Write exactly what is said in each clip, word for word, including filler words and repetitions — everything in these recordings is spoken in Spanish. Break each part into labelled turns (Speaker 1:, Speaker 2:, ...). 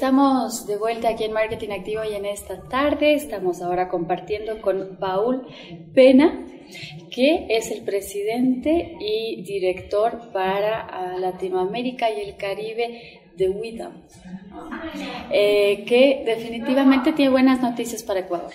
Speaker 1: Estamos de vuelta aquí en Marketing Activo y en esta tarde estamos ahora compartiendo con Paul Pena, que es el presidente y director para uh, Latinoamérica y el Caribe de WIDOM, eh, que definitivamente tiene buenas noticias para Ecuador.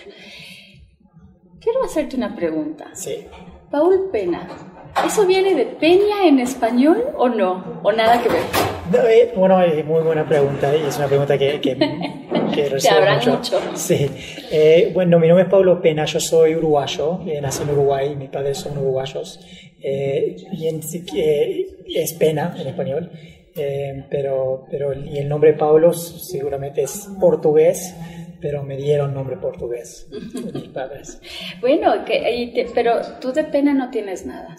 Speaker 1: Quiero hacerte una pregunta.
Speaker 2: Sí.
Speaker 1: Paul Pena, ¿eso viene de Peña en español o no? ¿O nada que ver?
Speaker 2: No, eh, bueno, es muy buena pregunta y es una pregunta que, que, que recibo mucho. mucho. Sí. Eh, bueno, mi nombre es Pablo Pena, yo soy uruguayo, eh, nací en Uruguay, mis padres son uruguayos. Eh, y en, eh, es Pena en español, eh, pero, pero y el nombre Pablo seguramente es portugués, pero me dieron nombre portugués mis padres.
Speaker 1: Bueno, que, te, pero tú de Pena no tienes nada.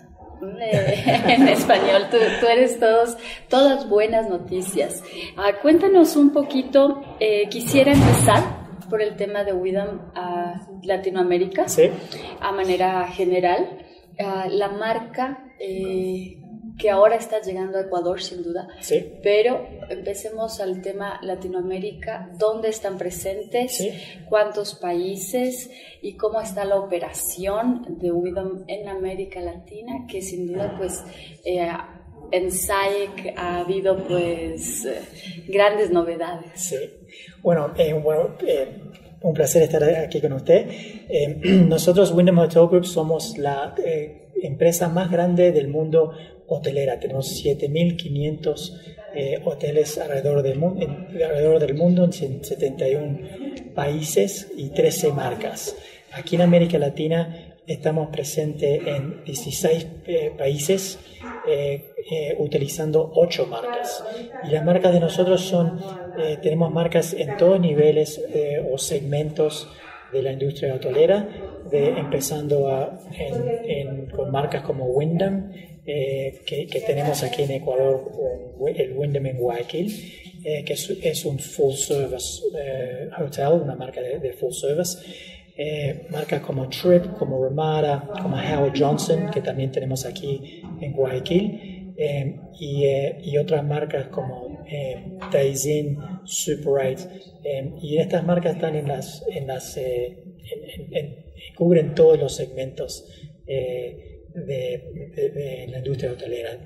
Speaker 1: En español, tú, tú eres todos, todas buenas noticias. Ah, cuéntanos un poquito, eh, quisiera empezar por el tema de WIDOM a Latinoamérica,
Speaker 2: ¿sí?
Speaker 1: A manera general. Uh, la marca eh, que ahora está llegando a Ecuador, sin duda,
Speaker 2: ¿sí?
Speaker 1: Pero empecemos al tema Latinoamérica. ¿Dónde están presentes?
Speaker 2: ¿Sí?
Speaker 1: ¿Cuántos países? ¿Y cómo está la operación de WIDOM en América Latina? Que sin duda, pues, eh, en S A E C ha habido, pues, eh, grandes novedades.
Speaker 2: Sí. Bueno, eh, bueno eh, un placer estar aquí con usted. Eh, nosotros, WIDOM Hotel Group, somos la eh, empresa más grande del mundo hotelera. Tenemos siete mil quinientos eh, hoteles alrededor del, mundo, en, alrededor del mundo en setenta y uno países y trece marcas. Aquí en América Latina estamos presentes en dieciséis eh, países eh, eh, utilizando ocho marcas. Y las marcas de nosotros son, eh, tenemos marcas en todos niveles eh, o segmentos de la industria hotelera, de, empezando a, en, en, con marcas como Wyndham, eh, que, que tenemos aquí en Ecuador, el Wyndham en Guayaquil, eh, que es, es un full service eh, hotel, una marca de, de full service. Eh, marcas como Trip, como Ramada, como Howard Johnson, que también tenemos aquí en Guayaquil, eh, y, eh, y otras marcas como eh, Daizin, Super eight, eh, y estas marcas están en las, en las eh, en, en, en, cubren todos los segmentos eh, de, de, de la industria hotelera.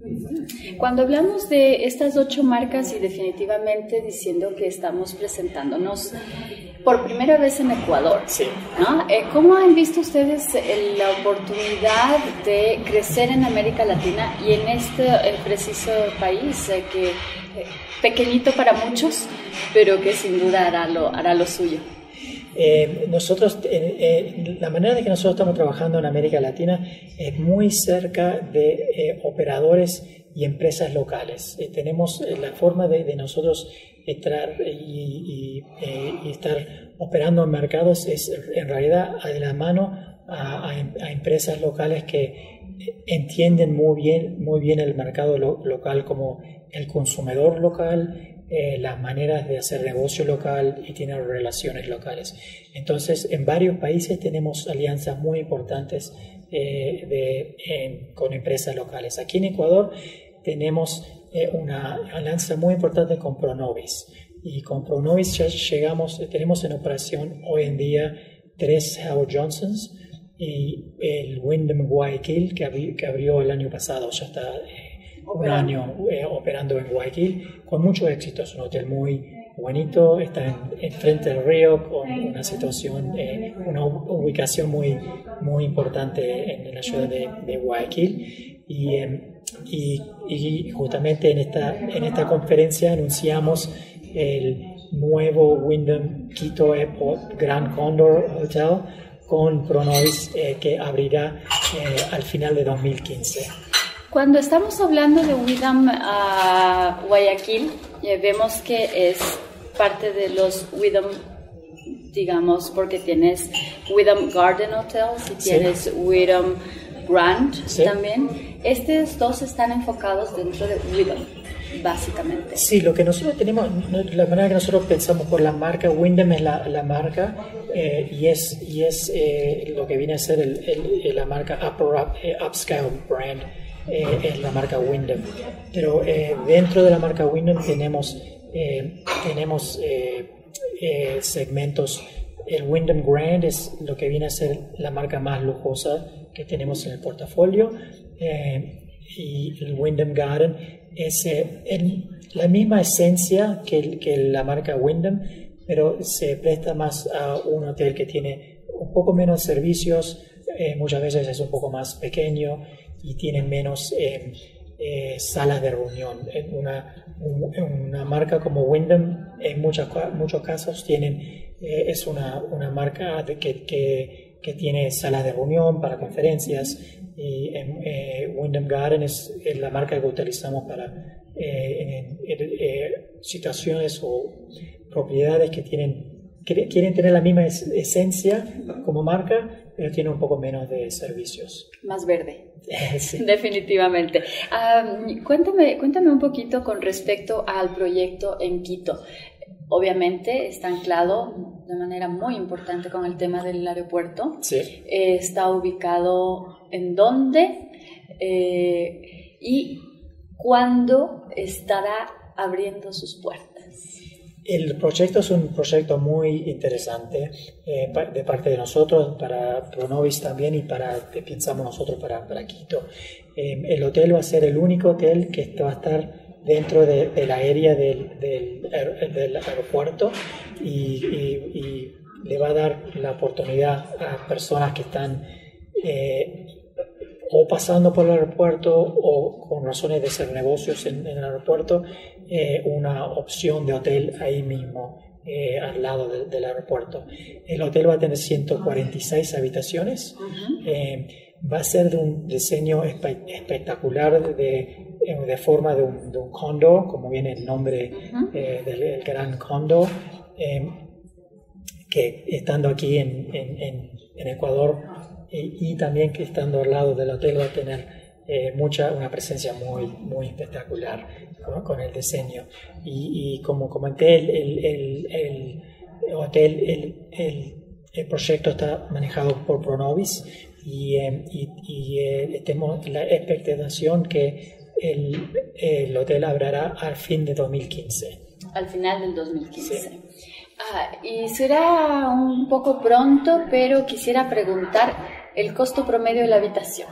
Speaker 1: Cuando hablamos de estas ocho marcas y definitivamente diciendo que estamos presentándonos por primera vez en Ecuador,
Speaker 2: sí.
Speaker 1: ¿no? ¿Cómo han visto ustedes la oportunidad de crecer en América Latina y en este preciso país eh, que eh, pequeñito para muchos, pero que sin duda hará lo, hará lo suyo?
Speaker 2: Eh, nosotros, eh, eh, la manera de que nosotros estamos trabajando en América Latina es muy cerca de eh, operadores y empresas locales. Eh, tenemos eh, la forma de, de nosotros estar y, y, eh, y estar operando en mercados es en realidad de la mano a, a, a empresas locales que entienden muy bien, muy bien el mercado lo, local, como el consumidor local, Eh, las maneras de hacer negocio local y tener relaciones locales. Entonces, en varios países tenemos alianzas muy importantes eh, de, en, con empresas locales. Aquí en Ecuador tenemos eh, una alianza muy importante con Pronovis. Y con Pronovis ya llegamos, tenemos en operación hoy en día tres Howard Johnsons y el Wyndham Guayaquil que, abri, que abrió el año pasado, ya está eh, un año eh, operando en Guayaquil con mucho éxito. Es un hotel muy bonito, está en, en frente del río con una situación, eh, una ubicación muy, muy importante en, en la ciudad de, de Guayaquil. Y, eh, y, y justamente en esta, en esta conferencia anunciamos el nuevo Wyndham Quito Airport Grand Condor Hotel con Pronovis eh, que abrirá eh, al final de dos mil quince.
Speaker 1: Cuando estamos hablando de WIDOM a uh, Guayaquil, eh, vemos que es parte de los WIDOM, digamos, porque tienes WIDOM Garden Hotels y tienes sí. WIDOM Grand sí. también. Estos dos están enfocados dentro de WIDOM, básicamente.
Speaker 2: Sí, lo que nosotros tenemos, la manera que nosotros pensamos por la marca, Wyndham es la, la marca eh, y es, y es eh, lo que viene a ser el, el, la marca upper up, eh, upscale brand eh, es la marca Wyndham. Pero eh, dentro de la marca Wyndham tenemos, eh, tenemos eh, eh, segmentos. El Wyndham Grand es lo que viene a ser la marca más lujosa que tenemos en el portafolio, eh, y el Wyndham Garden es eh, en la misma esencia que, que la marca Wyndham, pero se presta más a un hotel que tiene un poco menos servicios, eh, muchas veces es un poco más pequeño y tiene menos eh, eh, salas de reunión. En una, una marca como Wyndham, en muchas, muchos casos, tienen, eh, es una, una marca de que, que, que tiene salas de reunión para conferencias, y en, eh, Wyndham Garden es, es la marca que utilizamos para eh, en, en, eh, situaciones o propiedades que tienen, que quieren tener la misma es, esencia como marca, pero tiene un poco menos de servicios.
Speaker 1: Más verde.
Speaker 2: Sí.
Speaker 1: Definitivamente. Um, cuéntame, cuéntame un poquito con respecto al proyecto en Quito. Obviamente está anclado de manera muy importante con el tema del aeropuerto.
Speaker 2: Sí.
Speaker 1: Eh, está ubicado en dónde eh, y cuándo estará abriendo sus puertas.
Speaker 2: El proyecto es un proyecto muy interesante eh, de parte de nosotros, para Pronovis también, y para que pensamos nosotros para, para Quito. Eh, el hotel va a ser el único hotel que va a estar dentro de, de la área del, del, del aeropuerto, y, y, y le va a dar la oportunidad a personas que están eh, o pasando por el aeropuerto o con razones de hacer negocios en, en el aeropuerto, eh, una opción de hotel ahí mismo, eh, al lado de, del aeropuerto. El hotel va a tener ciento cuarenta y seis habitaciones. Uh-huh. eh, va a ser de un diseño espe- espectacular, de, de forma de un, de un condo, como viene el nombre uh-huh. eh, del el Gran Condo, eh, que estando aquí en, en, en, en Ecuador, y, y también que estando al lado del hotel va a tener eh, mucha, una presencia muy, muy espectacular con, con el diseño. Y, y como comenté, el, el, el, el hotel, el, el, el proyecto está manejado por Pronovis, y, eh, y, y eh, tenemos la expectación que el, el hotel abrirá al fin de dos mil quince.
Speaker 1: Al final del dos mil quince.
Speaker 2: Sí.
Speaker 1: Ah, y será un poco pronto, pero quisiera preguntar el costo promedio de la habitación.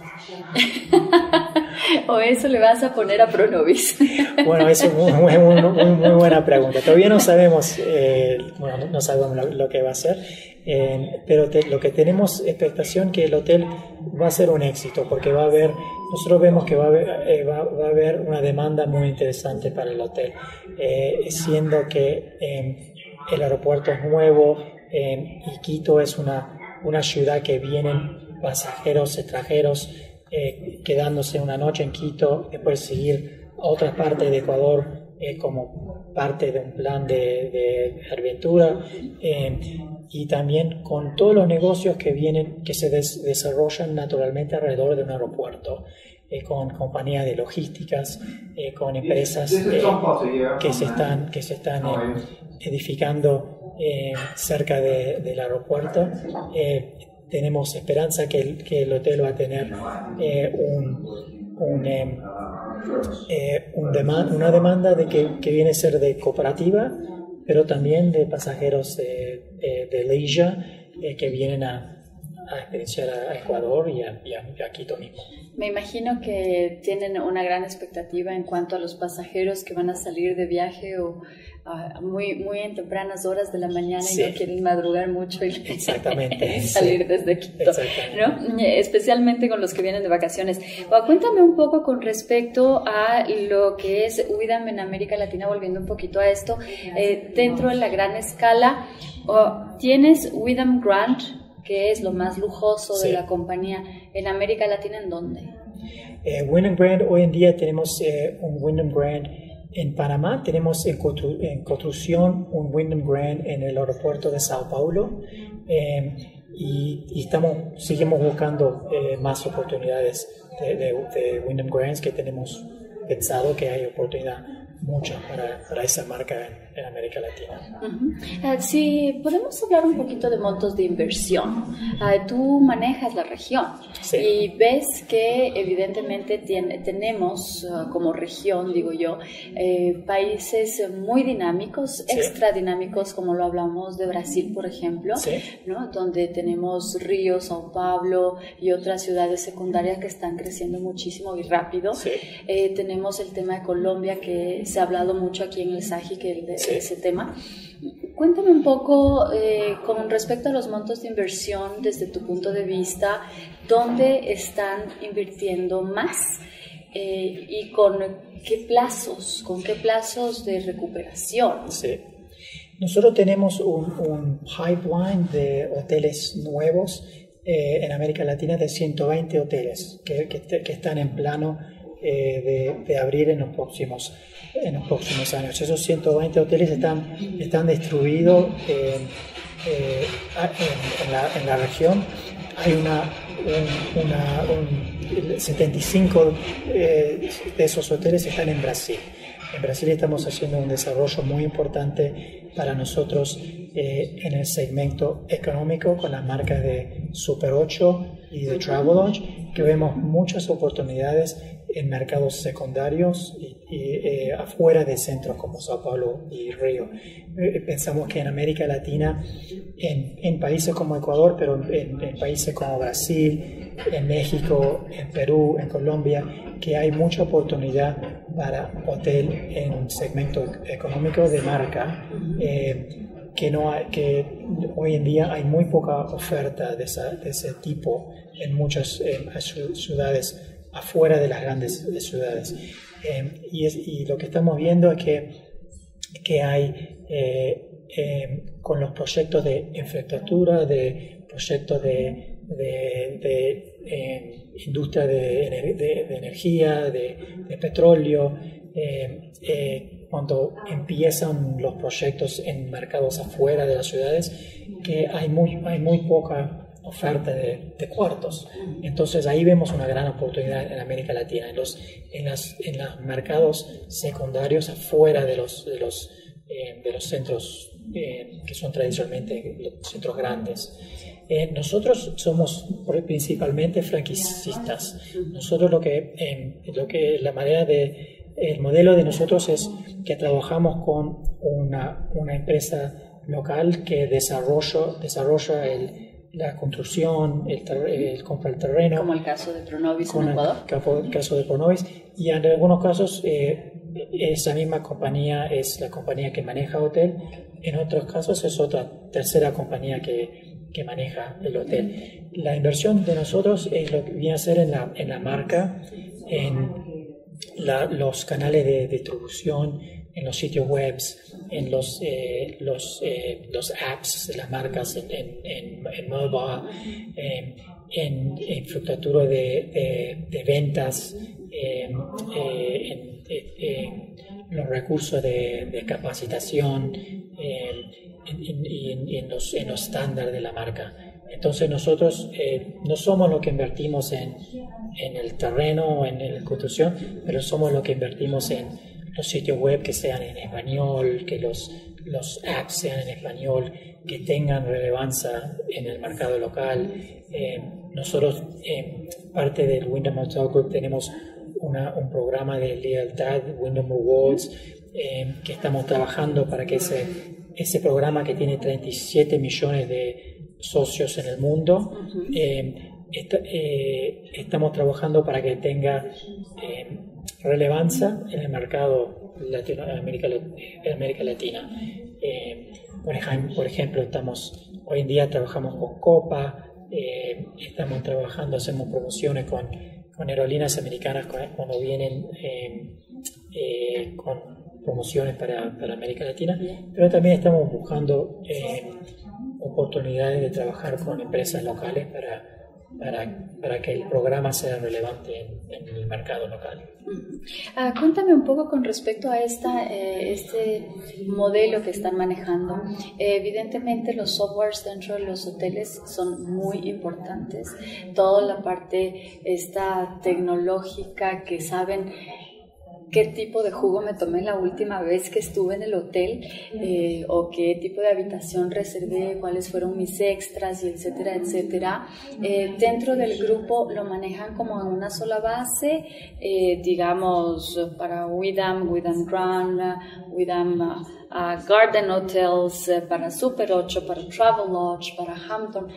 Speaker 1: ¿O eso le vas a poner a Pronovis?
Speaker 2: Bueno, eso es muy, muy, muy, muy buena pregunta. Todavía no sabemos, eh, bueno, no sabemos lo, lo que va a ser, eh, pero te, lo que tenemos expectación que el hotel va a ser un éxito, porque va a haber, nosotros vemos que va a haber, eh, va, va a haber una demanda muy interesante para el hotel, eh, siendo que eh, el aeropuerto es nuevo, eh, y Quito es una, una ciudad que vienen pasajeros extranjeros eh, quedándose una noche en Quito, después seguir a otras partes de Ecuador eh, como parte de un plan de, de aventura, eh, y también con todos los negocios que vienen, que se des, desarrollan naturalmente alrededor de un aeropuerto, eh, con compañías de logísticas, eh, con empresas eh, que se están, que se están eh, edificando eh, cerca de, del aeropuerto. Eh, tenemos esperanza que el, que el hotel va a tener eh, un, un, eh, eh, un demand, una demanda de que, que viene a ser de cooperativa, pero también de pasajeros eh, eh, de leisure eh, que vienen a, a experienciar a Ecuador y a, y a, y a Quito mismo.
Speaker 1: Me imagino que tienen una gran expectativa en cuanto a los pasajeros que van a salir de viaje o uh, muy, muy en tempranas horas de la mañana, sí, y no quieren madrugar mucho y,
Speaker 2: Exactamente,
Speaker 1: y salir
Speaker 2: sí,
Speaker 1: desde Quito, ¿no? Especialmente con los que vienen de vacaciones. O, cuéntame un poco con respecto a lo que es Wyndham en América Latina, volviendo un poquito a esto, eh, dentro de la gran escala. Oh, tienes Wyndham Grand, que es lo más lujoso, sí, de la compañía en América Latina. ¿En dónde?
Speaker 2: Eh, Wyndham Grand, hoy en día tenemos eh, un Wyndham Grand en Panamá, tenemos en, constru en construcción un Wyndham Grand en el aeropuerto de Sao Paulo, eh, y, y estamos, seguimos buscando eh, más oportunidades de, de, de Wyndham Grands, que tenemos pensado que hay oportunidad mucho para, para esa marca en, en América Latina.
Speaker 1: Uh-huh. Uh, si podemos hablar un poquito de montos de inversión. Uh, tú manejas la región
Speaker 2: sí.
Speaker 1: y ves que evidentemente tiene, tenemos uh, como región, digo yo, eh, países muy dinámicos,
Speaker 2: sí.
Speaker 1: extra dinámicos, como lo hablamos de Brasil, por ejemplo,
Speaker 2: sí.
Speaker 1: ¿no? Donde tenemos Río, Sao Paulo y otras ciudades secundarias que están creciendo muchísimo y rápido.
Speaker 2: Sí.
Speaker 1: Eh, tenemos el tema de Colombia, que se ha hablado mucho aquí en el SAGI, que el de
Speaker 2: sí.
Speaker 1: ese tema. Cuéntame un poco eh, con respecto a los montos de inversión desde tu punto de vista, ¿dónde están invirtiendo más eh, y con qué plazos, con qué plazos de recuperación?
Speaker 2: Sí. Nosotros tenemos un, un pipeline de hoteles nuevos eh, en América Latina de ciento veinte hoteles que, que, que están en plano eh, de, de abrir en los próximos en los próximos años. Esos ciento veinte hoteles están, están distribuidos eh, eh, en, en, la, en la región. Hay una, un, una un setenta y cinco eh, de esos hoteles están en Brasil. En Brasil estamos haciendo un desarrollo muy importante para nosotros eh, en el segmento económico con las marcas de Super ocho y de Travelodge, que vemos muchas oportunidades en mercados secundarios y, y eh, afuera de centros como Sao Paulo y Río. Eh, pensamos que en América Latina, en, en países como Ecuador, pero en, en países como Brasil, en México, en Perú, en Colombia, que hay mucha oportunidad para hotel en segmento económico de marca, eh, que, no hay, que hoy en día hay muy poca oferta de, esa, de ese tipo en muchas eh, ciudades afuera de las grandes ciudades. Eh, y, es, y lo que estamos viendo es que, que hay, eh, eh, con los proyectos de infraestructura, de proyectos de, de, de eh, industria de, de, de energía, de, de petróleo, eh, eh, cuando empiezan los proyectos en mercados afuera de las ciudades, que hay muy, hay muy poca oferta de, de cuartos. Entonces ahí vemos una gran oportunidad en América Latina, en los, en las, en los mercados secundarios afuera de los, de los, eh, de los centros eh, que son tradicionalmente los centros grandes. Eh, nosotros somos principalmente franquicistas. Nosotros lo que, eh, lo que la manera de, el modelo de nosotros es que trabajamos con una, una empresa local que desarrolla, desarrolla el la construcción, el, ter- el compra el terreno.
Speaker 1: Como el caso de Pronovis en Ecuador.
Speaker 2: El caso de Pronovis. Y en algunos casos eh, esa misma compañía es la compañía que maneja hotel. En otros casos es otra tercera compañía que, que maneja el hotel. La inversión de nosotros es lo que viene a ser en la, en la marca, en la, los canales de distribución, en los sitios web, en los, eh, los, eh, los apps de las marcas, en, en, en, en mobile, eh, en, en infraestructura de, de, de ventas, eh, eh, en, en, en los recursos de, de capacitación eh, en, y en, en, los, en los estándares de la marca. Entonces nosotros eh, no somos los que invertimos en, en el terreno o en, en la construcción, pero somos los que invertimos en los sitios web que sean en español, que los, los apps sean en español, que tengan relevancia en el mercado local. Eh, nosotros, eh, parte del Wyndham Hotel Group, tenemos una, un programa de lealtad, Wyndham Rewards, eh, que estamos trabajando para que ese, ese programa que tiene treinta y siete millones de socios en el mundo, eh, est- eh, estamos trabajando para que tenga eh, relevancia en el mercado latino, América, América Latina. Eh, por, ejemplo, por ejemplo, estamos, hoy en día trabajamos con Copa, eh, estamos trabajando, hacemos promociones con, con aerolíneas americanas cuando vienen eh, eh, con promociones para, para América Latina, pero también estamos buscando eh, oportunidades de trabajar con empresas locales para Para, para que el programa sea relevante en, en el mercado local.
Speaker 1: Uh, cuéntame un poco con respecto a esta, eh, este modelo que están manejando. Eh, evidentemente los softwares dentro de los hoteles son muy importantes. Toda la parte esta tecnológica que saben qué tipo de jugo me tomé la última vez que estuve en el hotel, eh, o qué tipo de habitación reservé, cuáles fueron mis extras, y etcétera, etcétera. Eh, dentro del grupo lo manejan como en una sola base, eh, digamos, para Widam, Widam Grand, Widam uh, uh, Garden Hotels, uh, para Super ocho, para Travelodge, para Hampton.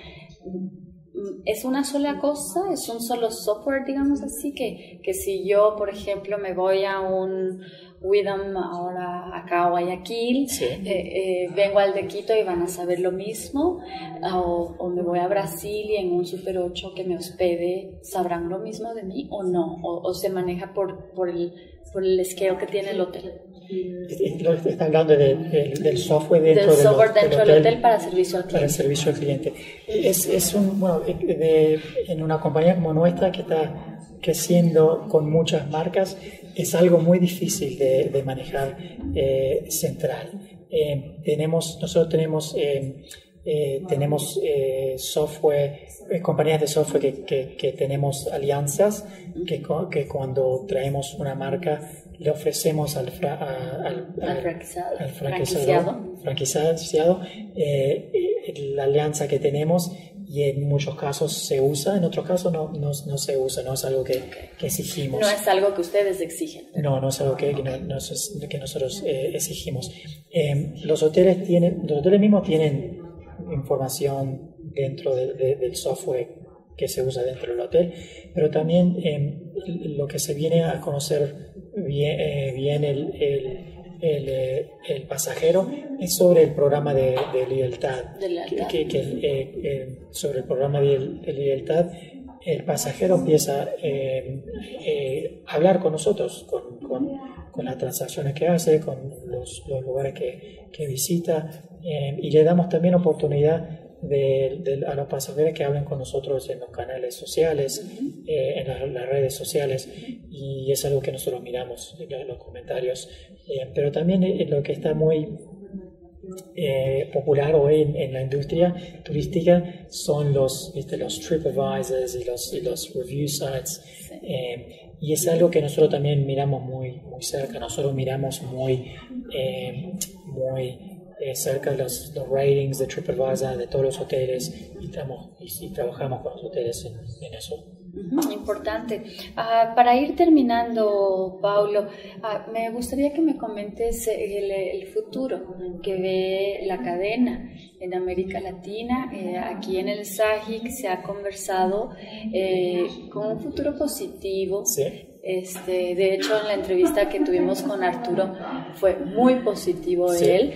Speaker 1: Es una sola cosa, es un solo software, digamos así, que, que si yo, por ejemplo, me voy a un Widam ahora acá a Guayaquil, sí. eh, eh, vengo al de Quito y van a saber lo mismo, o, o me voy a Brasil y en un Super ocho que me hospede, ¿sabrán lo mismo de mí o no? O, o se maneja por, por, el, por el scale que tiene el hotel.
Speaker 2: Está hablando de, de, del software dentro,
Speaker 1: del, software
Speaker 2: del,
Speaker 1: dentro
Speaker 2: del,
Speaker 1: del
Speaker 2: hotel,
Speaker 1: hotel para servicio al cliente.
Speaker 2: Para el servicio al cliente. Es, es un, bueno, de, en una compañía como nuestra que está creciendo con muchas marcas, es algo muy difícil de, de manejar eh, central. Eh, tenemos, nosotros tenemos, eh, eh, tenemos eh, software, eh, compañías de software que, que, que tenemos alianzas, que, que cuando traemos una marca le ofrecemos al, fra, a, al, al, al franquiciado, al franquiciado, franquiciado eh, la alianza que tenemos, y en muchos casos se usa, en otros casos no, no, no se usa, no es algo que, que exigimos.
Speaker 1: No es algo que ustedes exigen.
Speaker 2: No, no es algo que, que, no, no es, que nosotros eh, exigimos. Eh, los hoteles tienen, los hoteles mismos tienen información dentro de, de, del software que se usa dentro del hotel, pero también eh, lo que se viene a conocer bien, eh, bien el, el, el, el pasajero es sobre el programa de, de lealtad, de lealtad. Que, que, que, eh, eh, sobre el programa de, de lealtad el pasajero empieza a eh, eh, hablar con nosotros, con, con, con las transacciones que hace, con los, los lugares que, que visita, eh, y le damos también oportunidad De, de, a los pasajeros que hablen con nosotros en los canales sociales, uh-huh. eh, en la, las redes sociales, y es algo que nosotros miramos en los comentarios. Eh, pero también eh, lo que está muy eh, popular hoy en, en la industria turística son los, ¿viste? los TripAdvisors y los, y los review sites. Sí. Eh, y es algo que nosotros también miramos muy, muy cerca. Nosotros miramos muy, eh, muy Eh, cerca de los, los ratings de TripAdvisor de todos los hoteles, y, tramos, y, y trabajamos con los hoteles en, en eso.
Speaker 1: Uh-huh, importante. Uh, para ir terminando, Paulo, uh, me gustaría que me comentes el, el futuro que ve la cadena en América Latina. Eh, aquí en el SAGIC se ha conversado eh, con un futuro positivo.
Speaker 2: Sí.
Speaker 1: Este, de hecho, en la entrevista que tuvimos con Arturo fue muy positivo sí. él,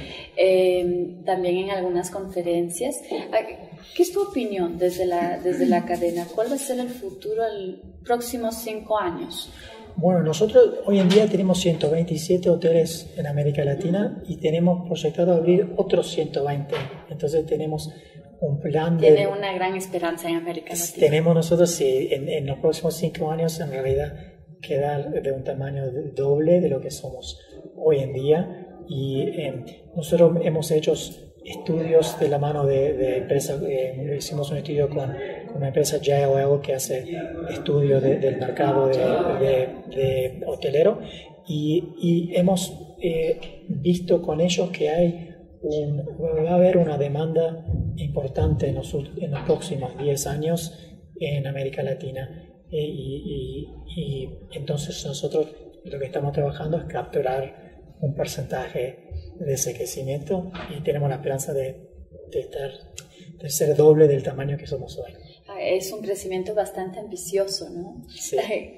Speaker 1: eh, también en algunas conferencias. ¿Qué es tu opinión desde la, desde la cadena? ¿Cuál va a ser el futuro en los próximos cinco años?
Speaker 2: Bueno, nosotros hoy en día tenemos ciento veintisiete hoteles en América Latina y tenemos proyectado abrir otros ciento veinte. Entonces tenemos un plan de...
Speaker 1: Tiene una gran esperanza en América Latina.
Speaker 2: Tenemos nosotros, sí, en, en los próximos cinco años en realidad quedar de un tamaño doble de lo que somos hoy en día, y eh, nosotros hemos hecho estudios de la mano de, de empresas. Eh, hicimos un estudio con, con una empresa J L L que hace estudios de, del mercado de, de, de hotelero, y, y hemos eh, visto con ellos que hay un, va a haber una demanda importante en los, en los próximos diez años en América Latina. Y, y, y entonces nosotros lo que estamos trabajando es capturar un porcentaje de ese crecimiento, y tenemos la esperanza de, de, estar, de ser doble del tamaño que somos hoy.
Speaker 1: Es un crecimiento bastante ambicioso, ¿no?
Speaker 2: Sí.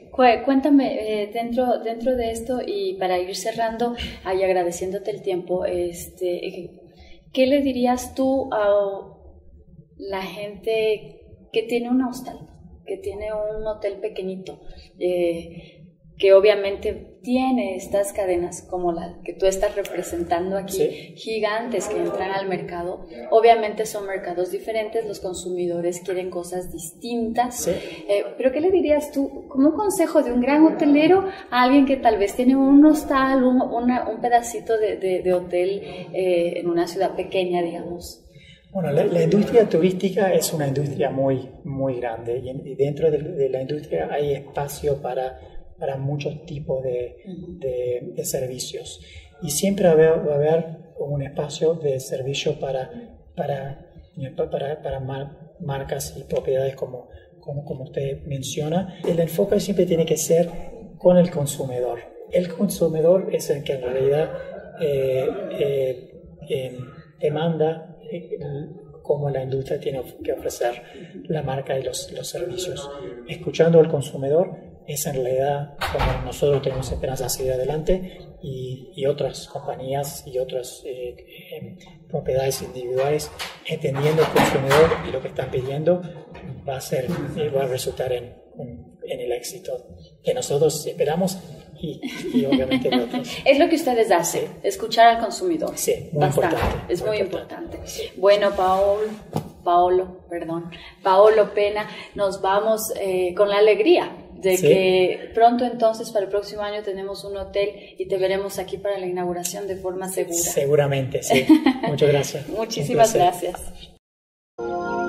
Speaker 1: Cuéntame, eh, dentro, dentro de esto, y para ir cerrando y agradeciéndote el tiempo, este, ¿qué le dirías tú a la gente que tiene un hostal, que tiene un hotel pequeñito, eh, que obviamente tiene estas cadenas como la que tú estás representando aquí, sí, gigantes que entran al mercado? Obviamente son mercados diferentes, los consumidores quieren cosas distintas,
Speaker 2: sí.
Speaker 1: eh, pero ¿qué le dirías tú como un consejo de un gran hotelero a alguien que tal vez tiene un hostal, un, una, un pedacito de, de, de hotel eh, en una ciudad pequeña, digamos?
Speaker 2: Bueno, la, la industria turística es una industria muy, muy grande, y, y dentro de, de la industria hay espacio para, para muchos tipos de, de, de servicios. Y siempre va a haber, va a haber un espacio de servicio para, para, para, para mar, marcas y propiedades como, como, como usted menciona. El enfoque siempre tiene que ser con el consumidor. El consumidor es el que en realidad eh, eh, eh, demanda eh, cómo la industria tiene que ofrecer la marca y los, los servicios. Escuchando al consumidor es en realidad como nosotros tenemos esperanza de seguir adelante y, y otras compañías y otras eh, eh, propiedades individuales, entendiendo el consumidor y lo que están pidiendo, va a, ser, va a resultar en, en el éxito que nosotros esperamos y, y obviamente de otros.
Speaker 1: Es lo que ustedes hacen, sí. Escuchar al consumidor.
Speaker 2: Sí, muy
Speaker 1: Bastante,
Speaker 2: importante.
Speaker 1: es muy, muy importante.
Speaker 2: importante. Sí.
Speaker 1: Bueno, Paul, Paolo, perdón, Paolo Pena, nos vamos eh, con la alegría de sí. que pronto entonces para el próximo año tenemos un hotel y te veremos aquí para la inauguración de forma segura.
Speaker 2: Seguramente, sí. Muchas gracias.
Speaker 1: Muchísimas gracias.